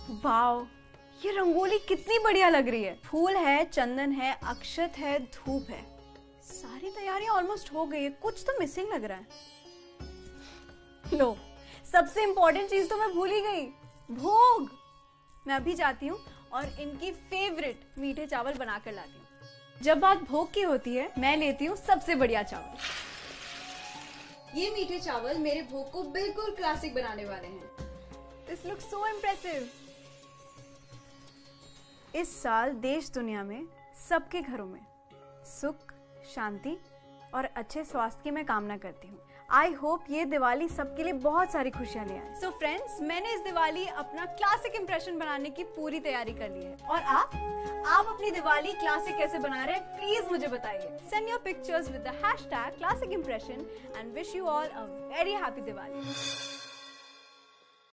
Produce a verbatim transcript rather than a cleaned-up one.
Wow, ये रंगोली कितनी बढ़िया लग रही है। फूल है, चंदन है, अक्षत है, धूप है, सारी तैयारियां ऑलमोस्ट हो गई है। कुछ तो मिसिंग लग रहा है। लो, सबसे इंपॉर्टेंट चीज तो मैं भूल ही गई, भोग। मैं अभी जाती हूँ और इनकी फेवरेट मीठे चावल बनाकर लाती हूँ। जब बात भोग की होती है, मैं लेती हूँ सबसे बढ़िया चावल। ये मीठे चावल मेरे भोग को बिल्कुल क्लासिक बनाने वाले हैं। This looks so impressive. इस साल देश दुनिया में सबके घरों में सुख, शांति और अच्छे स्वास्थ्य की मैं कामना करती हूँ। आई होप ये दिवाली सबके लिए बहुत सारी खुशियां ले आए। सो फ्रेंड्स, मैंने इस दिवाली अपना क्लासिक इंप्रेशन बनाने की पूरी तैयारी कर ली है। और आप आप अपनी दिवाली क्लासिक कैसे बना रहे हैं, प्लीज मुझे बताइए। Send your pictures with the hashtag classic impression and wish you all a very happy Diwali.